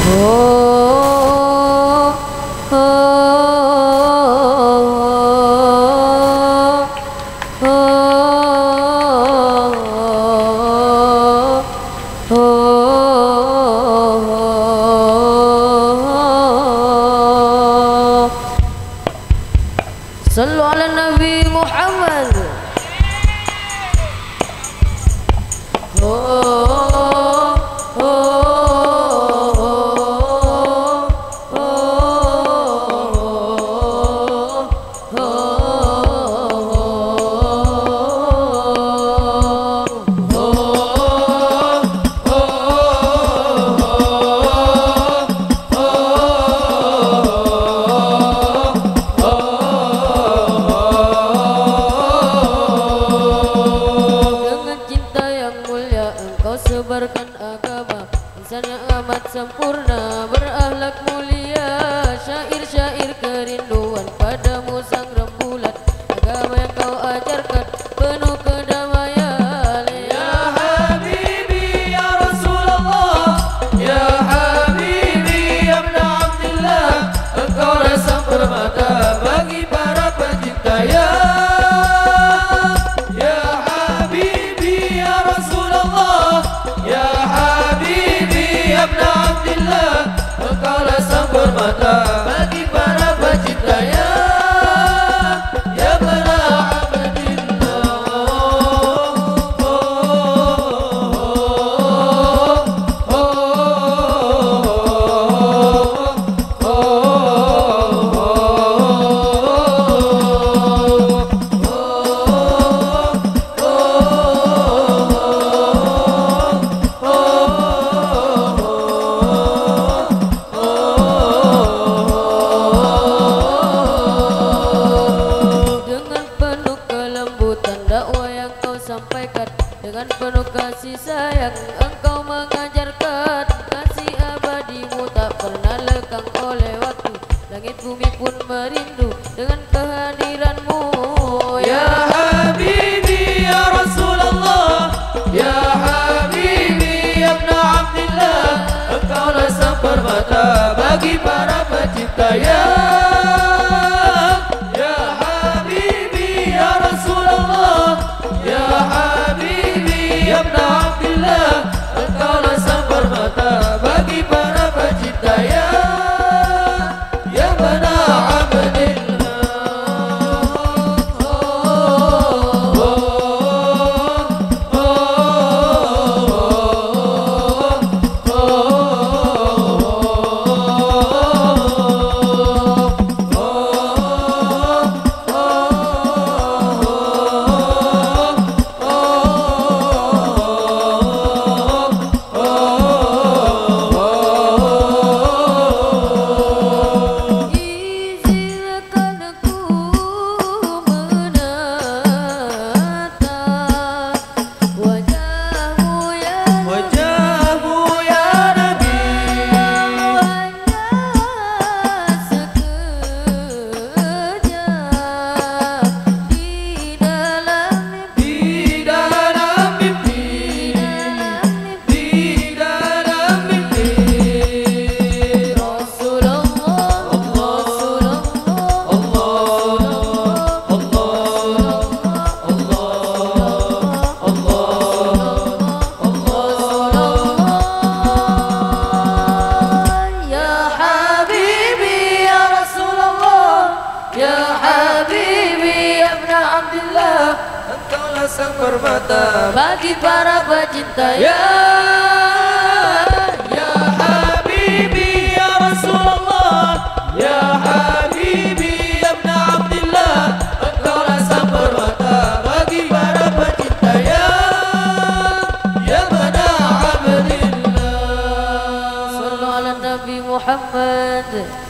Sallu ala Nabi Muhammad. Sebarkan agama insan yang amat sempurna, berakhlak mulia, syair-syair kerinduan padamu sang rembulan. Agama yang kau ajarkan penuh kedamaian. Ya Habibi ya Rasulullah, ya Habibi ya Ibn Abdillah, engkau rasa permata bagi para pecinta. Ya Ibn Abdillah, engkau rasa permata bagi para pecinta. Ya Ibn sampaikan dengan penuh kasih sayang, engkau mengajarkan kasih abadimu tak pernah lekang oleh waktu. Langit bumi pun merindu dengan kehadiranmu. Ya Habibi ya Rasulullah, ya Habibi ya Ibn Abdillah, engkau rasa permata bagi para pecinta. Ya Habibi ya Rasulullah, ya Habibi ya Ibn Abdillah, engkau rasa permata bagi para pecinta. Ya Ibn Abdillah. Engkau sang permata bagi para pecinta. Ya Habibi ya Rasulullah, ya Habibi ya Ibn Abdillah, engkau sang permata bagi para pecinta. Ya Ibn Abdillah. Sallu ala Nabi Muhammad.